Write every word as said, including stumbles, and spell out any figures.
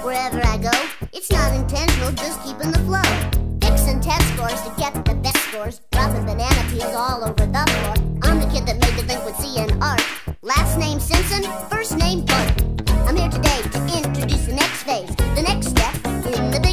wherever I go. It's not intentional, just keeping the flow. Fixing test scores to get the best scores. Dropping banana peels all over the floor. I'm the kid that made delinquency an art. Last name Simpson, first name Bart. I'm here today to introduce the next phase, the next step in the